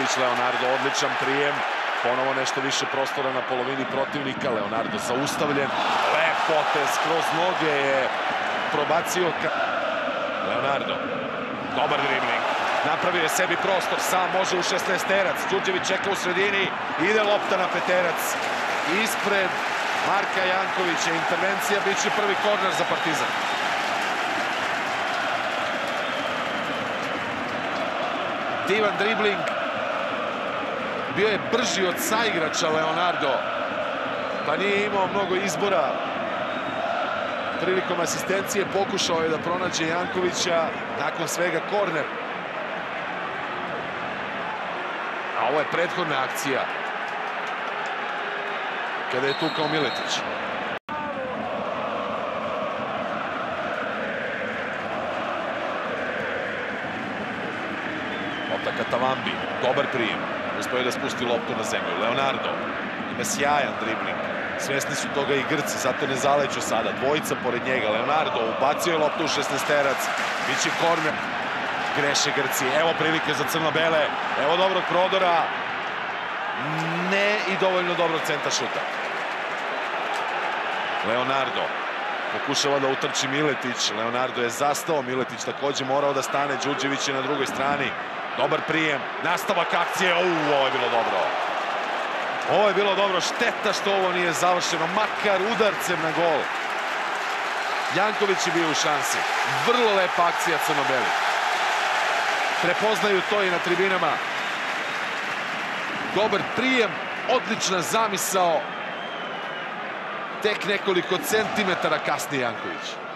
Miletić, Leonardo, odličan prijem. Ponovo nešto više prostora na polovini protivnika. Leonardo zaustavljen. Lep potez, kroz noge je probacio. Leonardo, dobar dribling. Napravio je sebi prostor, sam može u 16-terac. Đurđević čeka u sredini, ide lopta na peterac. Ispred Marka Jankovića, intervencija, bit će prvi korner za Partizan. Divan dribling. Bio je brži od saigrača Leonardo, pa nije imao mnogo izbora. Prilikom asistencije pokušao je da pronađe Jankovića, nakon svega korner. A ovo je prethodna akcija, kada je tukao Miletić. Lopta ka Tavambi, dobar prijem. Uspeo je da spusti loptu na zemlju. Leonardo ima sjajan dribling. Svesni su toga i Grci, zato ne zaleću sada. Dvojica pored njega. Leonardo ubacio je loptu u 16-terac. Biće korner. Greše Grci. Evo prilike za crno-bele. Evo dobrog prodora. Ne i dovoljno dobrog centra šuta. Leonardo pokušava da utrči Miletić. Leonardo je zastao. Miletić takođe morao da stane. Đurđević je na drugoj strani. Dobar prijem. Nastavak akcije. Ovo je bilo dobro. Ovo je bilo dobro. Šteta što ovo nije završeno. Makar udarcem na gol. Janković je bio u šansi. Vrlo lepa akcija crno-beli. Prepoznaju to i na tribinama. Dobar prijem. Odlična zamisao. Tek nekoliko centimetara kasnije Janković.